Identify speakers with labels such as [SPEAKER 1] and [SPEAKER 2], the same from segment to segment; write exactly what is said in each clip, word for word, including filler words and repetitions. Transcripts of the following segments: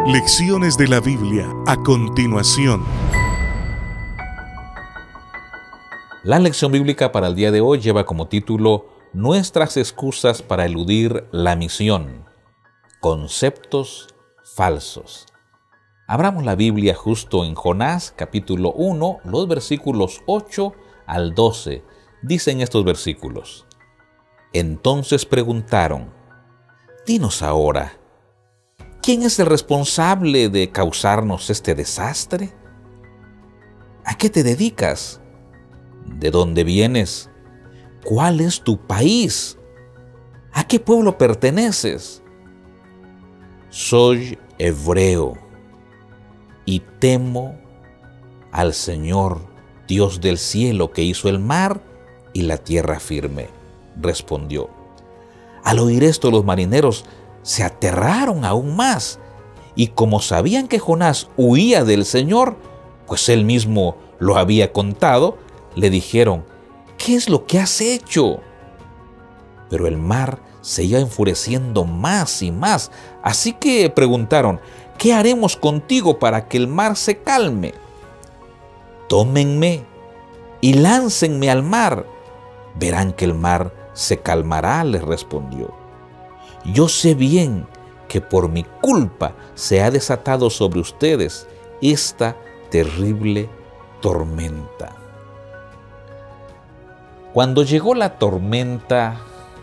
[SPEAKER 1] Lecciones de la Biblia a continuación.
[SPEAKER 2] La lección bíblica para el día de hoy lleva como título Nuestras excusas para eludir la misión. Conceptos falsos. Abramos la Biblia justo en Jonás, capítulo uno, los versículos ocho al doce. Dicen estos versículos: Entonces preguntaron: Dinos ahora, ¿quién es el responsable de causarnos este desastre? ¿A qué te dedicas? ¿De dónde vienes? ¿Cuál es tu país? ¿A qué pueblo perteneces? Soy hebreo y temo al Señor, Dios del cielo, que hizo el mar y la tierra firme, respondió. Al oír esto, los marineros se aterraron aún más, y como sabían que Jonás huía del Señor, pues él mismo lo había contado, le dijeron: ¿qué es lo que has hecho? Pero el mar se iba enfureciendo más y más, así que preguntaron: ¿qué haremos contigo para que el mar se calme? Tómenme y láncenme al mar. Verán que el mar se calmará, les respondió. Yo sé bien que por mi culpa se ha desatado sobre ustedes esta terrible tormenta. Cuando llegó la tormenta,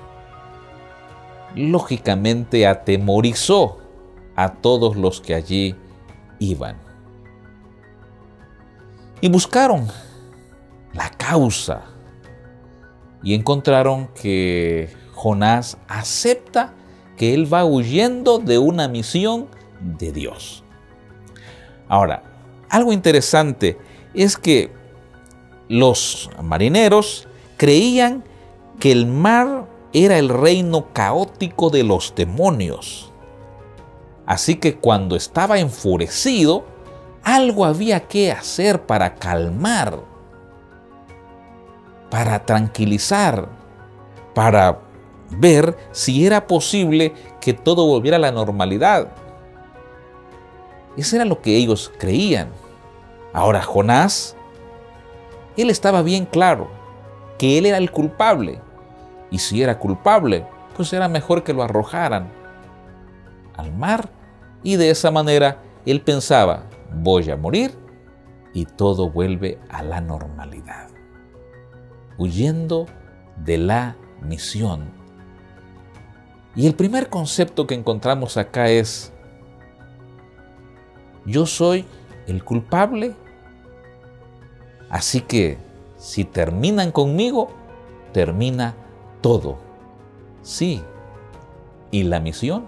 [SPEAKER 2] lógicamente atemorizó a todos los que allí iban. Y buscaron la causa y encontraron que Jonás acepta que él va huyendo de una misión de Dios. Ahora, algo interesante es que los marineros creían que el mar era el reino caótico de los demonios. Así que cuando estaba enfurecido, algo había que hacer para calmar, para tranquilizar, para ver si era posible que todo volviera a la normalidad. Eso era lo que ellos creían. Ahora Jonás, él estaba bien claro que él era el culpable. Y si era culpable, pues era mejor que lo arrojaran al mar. Y de esa manera él pensaba: voy a morir y todo vuelve a la normalidad. Huyendo de la misión. Y el primer concepto que encontramos acá es: yo soy el culpable, así que si terminan conmigo, termina todo. Sí, ¿y la misión?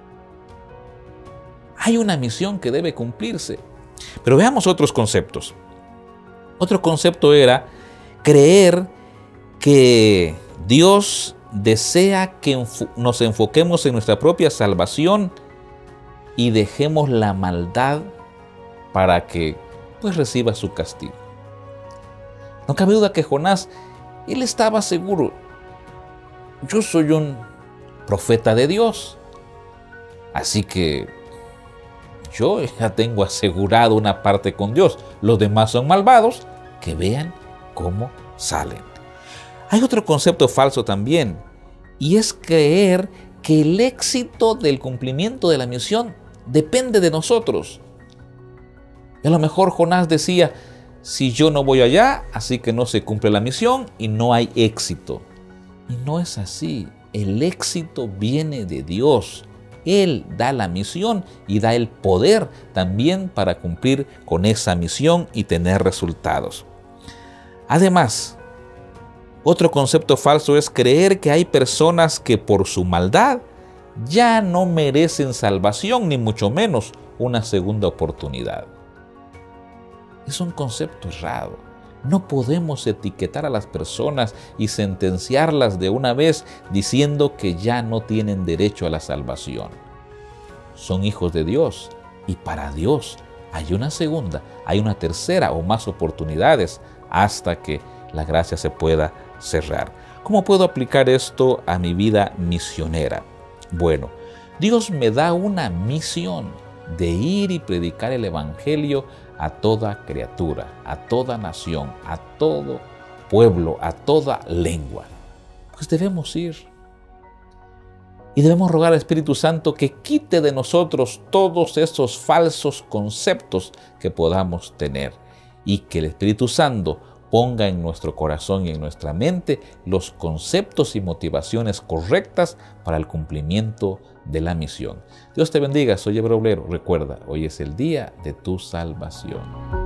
[SPEAKER 2] Hay una misión que debe cumplirse. Pero veamos otros conceptos. Otro concepto era creer que Dios desea que nos enfoquemos en nuestra propia salvación y dejemos la maldad para que pues reciba su castigo. No cabe duda que Jonás, él estaba seguro: yo soy un profeta de Dios, así que yo ya tengo asegurado una parte con Dios. Los demás son malvados, que vean cómo salen. Hay otro concepto falso también, y es creer que el éxito del cumplimiento de la misión depende de nosotros. Y a lo mejor Jonás decía: si yo no voy allá, así que no se cumple la misión y no hay éxito. Y no es así. El éxito viene de Dios. Él da la misión y da el poder también para cumplir con esa misión y tener resultados. Además, otro concepto falso es creer que hay personas que por su maldad ya no merecen salvación, ni mucho menos una segunda oportunidad. Es un concepto errado. No podemos etiquetar a las personas y sentenciarlas de una vez diciendo que ya no tienen derecho a la salvación. Son hijos de Dios y para Dios hay una segunda, hay una tercera o más oportunidades hasta que la gracia se pueda cerrar. ¿Cómo puedo aplicar esto a mi vida misionera? Bueno, Dios me da una misión de ir y predicar el Evangelio a toda criatura, a toda nación, a todo pueblo, a toda lengua. Pues debemos ir. Y debemos rogar al Espíritu Santo que quite de nosotros todos esos falsos conceptos que podamos tener y que el Espíritu Santo ponga en nuestro corazón y en nuestra mente los conceptos y motivaciones correctas para el cumplimiento de la misión. Dios te bendiga, soy Eber Obrero. Recuerda, hoy es el día de tu salvación.